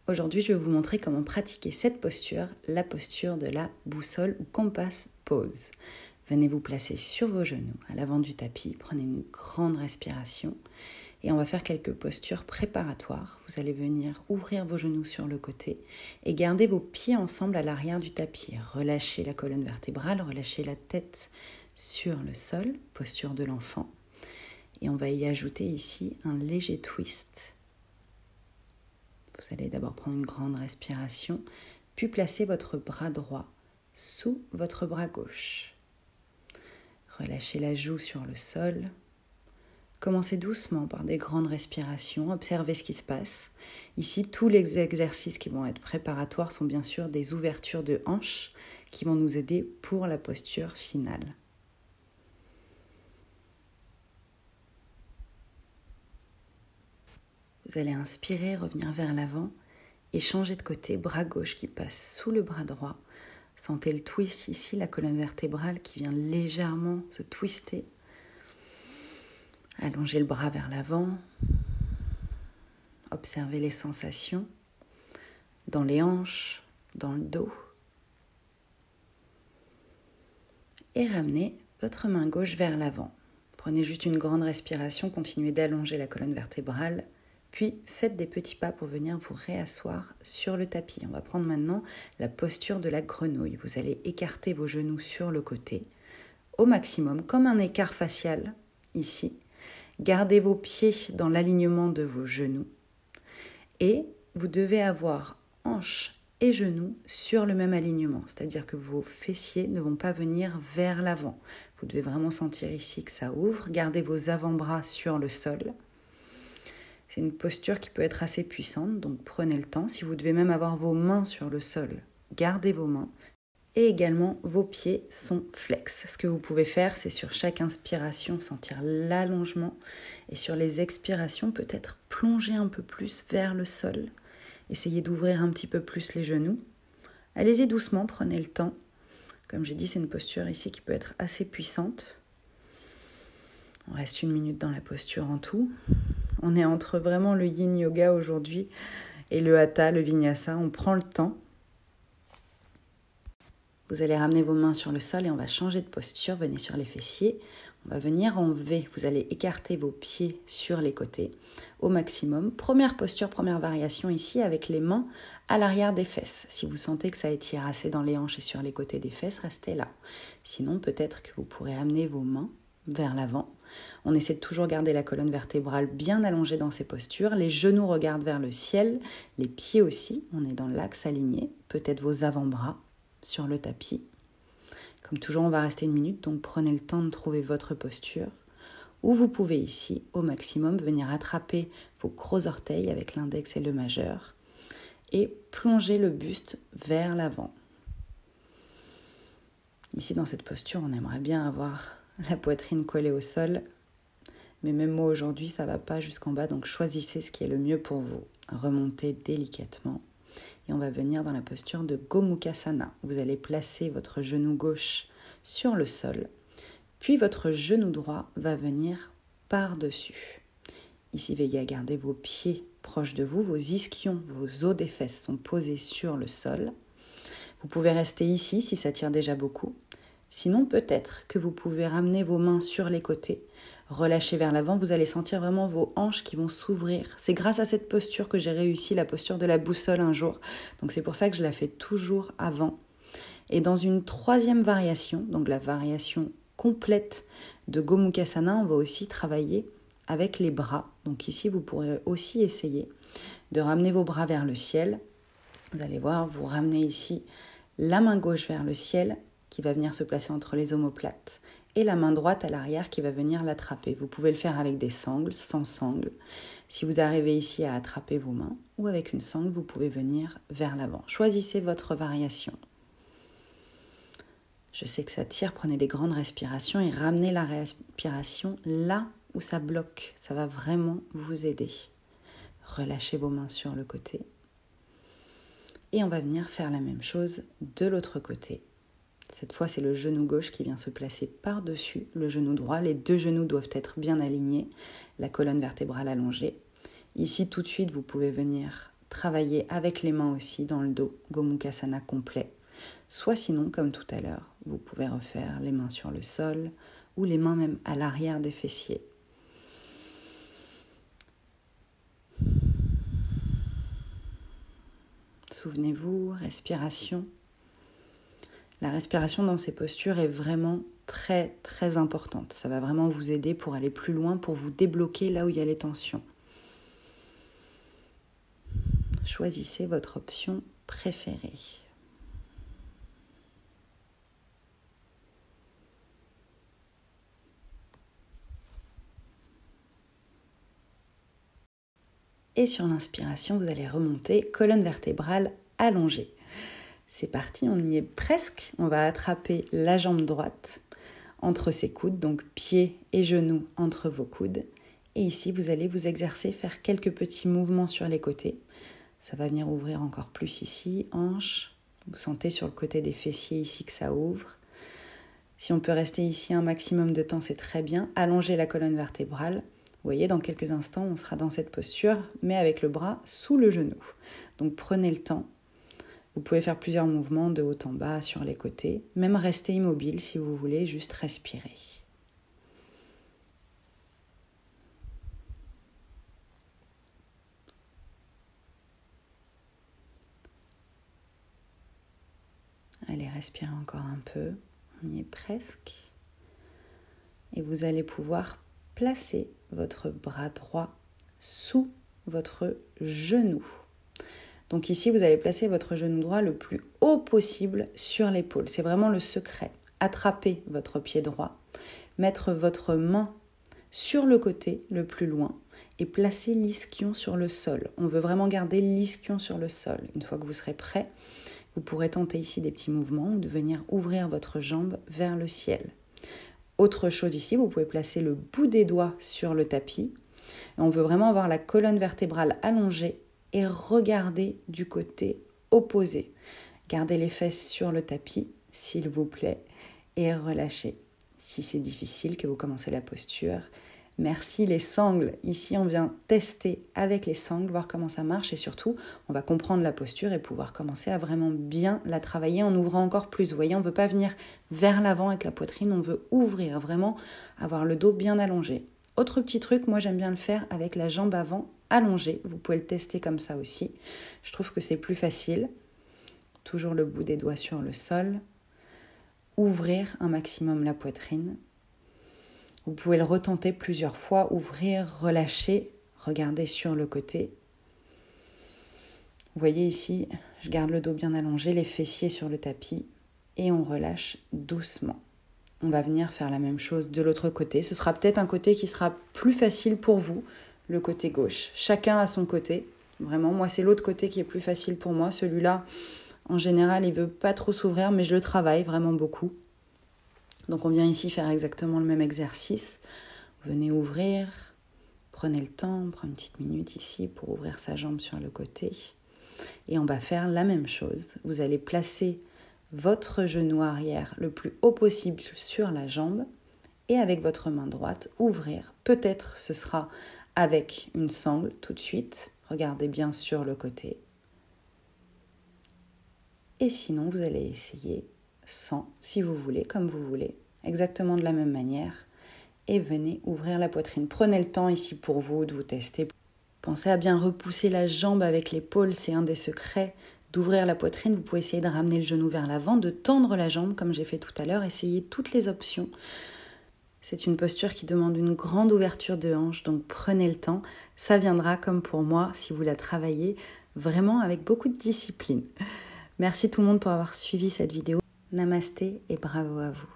Aujourd'hui, je vais vous montrer comment pratiquer cette posture, la posture de la boussole ou compass pose. Venez vous placer sur vos genoux à l'avant du tapis, prenez une grande respiration et on va faire quelques postures préparatoires. Vous allez venir ouvrir vos genoux sur le côté et garder vos pieds ensemble à l'arrière du tapis. Relâchez la colonne vertébrale, relâchez la tête sur le sol, posture de l'enfant. Et on va y ajouter ici un léger twist. Vous allez d'abord prendre une grande respiration, puis placer votre bras droit sous votre bras gauche. Relâchez la joue sur le sol. Commencez doucement par des grandes respirations, observez ce qui se passe. Ici, tous les exercices qui vont être préparatoires sont bien sûr des ouvertures de hanches qui vont nous aider pour la posture finale. Vous allez inspirer, revenir vers l'avant et changer de côté, bras gauche qui passe sous le bras droit. Sentez le twist ici, la colonne vertébrale qui vient légèrement se twister. Allongez le bras vers l'avant. Observez les sensations dans les hanches, dans le dos. Et ramenez votre main gauche vers l'avant. Prenez juste une grande respiration, continuez d'allonger la colonne vertébrale. Puis faites des petits pas pour venir vous réasseoir sur le tapis. On va prendre maintenant la posture de la grenouille. Vous allez écarter vos genoux sur le côté au maximum, comme un écart facial ici. Gardez vos pieds dans l'alignement de vos genoux. Et vous devez avoir hanches et genoux sur le même alignement. C'est-à-dire que vos fessiers ne vont pas venir vers l'avant. Vous devez vraiment sentir ici que ça ouvre. Gardez vos avant-bras sur le sol. C'est une posture qui peut être assez puissante, donc prenez le temps. Si vous devez même avoir vos mains sur le sol, gardez vos mains. Et également, vos pieds sont flex. Ce que vous pouvez faire, c'est sur chaque inspiration, sentir l'allongement. Et sur les expirations, peut-être plonger un peu plus vers le sol. Essayez d'ouvrir un petit peu plus les genoux. Allez-y doucement, prenez le temps. Comme j'ai dit, c'est une posture ici qui peut être assez puissante. On reste 1 minute dans la posture en tout. On est entre vraiment le yin yoga aujourd'hui et le hatha, le vinyasa. On prend le temps. Vous allez ramener vos mains sur le sol et on va changer de posture. Venez sur les fessiers. On va venir en V. Vous allez écarter vos pieds sur les côtés au maximum. Première posture, première variation ici avec les mains à l'arrière des fesses. Si vous sentez que ça étire assez dans les hanches et sur les côtés des fesses, restez là. Sinon, peut-être que vous pourrez amener vos mains vers l'avant. On essaie de toujours garder la colonne vertébrale bien allongée dans ces postures. Les genoux regardent vers le ciel, les pieds aussi. On est dans l'axe aligné. Peut-être vos avant-bras sur le tapis. Comme toujours, on va rester 1 minute, donc prenez le temps de trouver votre posture. Ou vous pouvez ici, au maximum, venir attraper vos gros orteils avec l'index et le majeur et plonger le buste vers l'avant. Ici, dans cette posture, on aimerait bien avoir la poitrine collée au sol. Mais même moi aujourd'hui, ça ne va pas jusqu'en bas, donc choisissez ce qui est le mieux pour vous. Remontez délicatement. Et on va venir dans la posture de Gomukhasana. Vous allez placer votre genou gauche sur le sol. Puis votre genou droit va venir par-dessus. Ici, veillez à garder vos pieds proches de vous. Vos ischions, vos os des fesses sont posés sur le sol. Vous pouvez rester ici si ça tire déjà beaucoup. Sinon, peut-être que vous pouvez ramener vos mains sur les côtés, relâcher vers l'avant. Vous allez sentir vraiment vos hanches qui vont s'ouvrir. C'est grâce à cette posture que j'ai réussi la posture de la boussole un jour. Donc c'est pour ça que je la fais toujours avant. Et dans une 3e variation, donc la variation complète de Gomukhasana, on va aussi travailler avec les bras. Donc ici, vous pourrez aussi essayer de ramener vos bras vers le ciel. Vous allez voir, vous ramenez ici la main gauche vers le ciel, qui va venir se placer entre les omoplates, et la main droite à l'arrière qui va venir l'attraper. Vous pouvez le faire avec des sangles, sans sangles. Si vous arrivez ici à attraper vos mains, ou avec une sangle, vous pouvez venir vers l'avant. Choisissez votre variation. Je sais que ça tire, prenez des grandes respirations et ramenez la respiration là où ça bloque. Ça va vraiment vous aider. Relâchez vos mains sur le côté. Et on va venir faire la même chose de l'autre côté. Cette fois, c'est le genou gauche qui vient se placer par-dessus le genou droit. Les 2 genoux doivent être bien alignés, la colonne vertébrale allongée. Ici, tout de suite, vous pouvez venir travailler avec les mains aussi dans le dos, Gomukhasana complet. Soit sinon, comme tout à l'heure, vous pouvez refaire les mains sur le sol ou les mains même à l'arrière des fessiers. Souvenez-vous, respiration. La respiration dans ces postures est vraiment très très importante. Ça va vraiment vous aider pour aller plus loin, pour vous débloquer là où il y a les tensions. Choisissez votre option préférée. Et sur l'inspiration, vous allez remonter, colonne vertébrale allongée. C'est parti, on y est presque. On va attraper la jambe droite entre ses coudes, donc pieds et genoux entre vos coudes. Et ici, vous allez vous exercer, faire quelques petits mouvements sur les côtés. Ça va venir ouvrir encore plus ici, hanche. Vous sentez sur le côté des fessiers ici que ça ouvre. Si on peut rester ici un maximum de temps, c'est très bien. Allongez la colonne vertébrale. Vous voyez, dans quelques instants, on sera dans cette posture, mais avec le bras sous le genou. Donc prenez le temps. Vous pouvez faire plusieurs mouvements de haut en bas sur les côtés. Même rester immobile si vous voulez, juste respirer. Allez, respirez encore un peu. On y est presque. Et vous allez pouvoir placer votre bras droit sous votre genou. Donc ici, vous allez placer votre genou droit le plus haut possible sur l'épaule. C'est vraiment le secret. Attrapez votre pied droit, mettre votre main sur le côté le plus loin et placer l'ischio sur le sol. On veut vraiment garder l'ischio sur le sol. Une fois que vous serez prêt, vous pourrez tenter ici des petits mouvements ou de venir ouvrir votre jambe vers le ciel. Autre chose ici, vous pouvez placer le bout des doigts sur le tapis. Et on veut vraiment avoir la colonne vertébrale allongée et regarder du côté opposé. Gardez les fesses sur le tapis, s'il vous plaît, et relâchez. Si c'est difficile, que vous commencez la posture. Merci les sangles. Ici, on vient tester avec les sangles, voir comment ça marche et surtout, on va comprendre la posture et pouvoir commencer à vraiment bien la travailler en ouvrant encore plus. Vous voyez, on ne veut pas venir vers l'avant avec la poitrine, on veut ouvrir, vraiment avoir le dos bien allongé. Autre petit truc, moi j'aime bien le faire avec la jambe avant allongée. Vous pouvez le tester comme ça aussi. Je trouve que c'est plus facile. Toujours le bout des doigts sur le sol. Ouvrir un maximum la poitrine. Vous pouvez le retenter plusieurs fois, ouvrir, relâcher, regarder sur le côté. Vous voyez ici, je garde le dos bien allongé, les fessiers sur le tapis et on relâche doucement. On va venir faire la même chose de l'autre côté. Ce sera peut-être un côté qui sera plus facile pour vous, le côté gauche. Chacun à son côté. Vraiment, moi c'est l'autre côté qui est plus facile pour moi. Celui-là, en général, il ne veut pas trop s'ouvrir, mais je le travaille vraiment beaucoup. Donc on vient ici faire exactement le même exercice. Venez ouvrir, prenez le temps, on prend une petite minute ici pour ouvrir sa jambe sur le côté. Et on va faire la même chose. Vous allez placer votre genou arrière le plus haut possible sur la jambe et avec votre main droite, ouvrir. Peut-être ce sera avec une sangle tout de suite. Regardez bien sur le côté. Et sinon, vous allez essayer sans, si vous voulez, comme vous voulez, exactement de la même manière. Et venez ouvrir la poitrine. Prenez le temps ici pour vous de vous tester. Pensez à bien repousser la jambe avec l'épaule, c'est un des secrets d'ouvrir la poitrine. Vous pouvez essayer de ramener le genou vers l'avant, de tendre la jambe comme j'ai fait tout à l'heure. Essayez toutes les options. C'est une posture qui demande une grande ouverture de hanche, donc prenez le temps. Ça viendra comme pour moi si vous la travaillez vraiment avec beaucoup de discipline. Merci tout le monde pour avoir suivi cette vidéo. Namasté et bravo à vous.